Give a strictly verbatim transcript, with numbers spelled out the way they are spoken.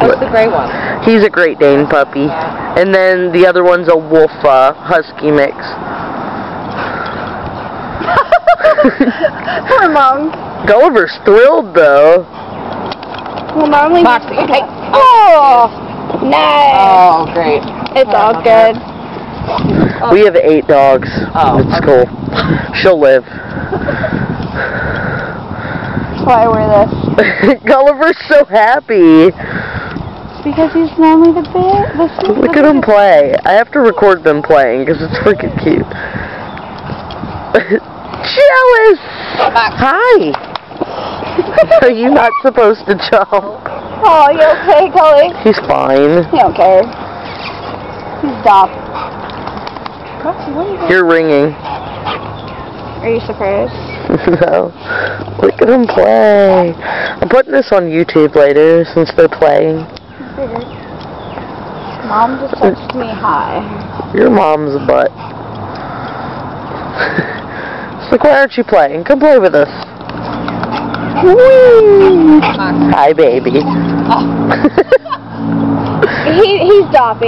What's the gray one? He's a Great Dane puppy. And then the other one's a wolf uh, husky mix. Poor Mom. Gulliver's thrilled though. Well, not only Moxie, hey. Oh, nice. Oh, great. It's all good. We have eight dogs. Oh, It's okay. cool. She'll live. That's why I wear this. Gulliver's so happy. Because he's normally the big. The Look at him play. I have to record them playing because it's freaking cute. Jealous! Hi! Are you not supposed to jump? Oh, you okay, Cully? He's fine. He don't care. He's dumb. You're ringing. Are you surprised? No. Look at him play. I'm putting this on YouTube later since they're playing. Mom just touched me high. Your mom's butt. It's like, why aren't you playing? Come play with us. Whee! Hi, baby. Oh. he, he's doppy.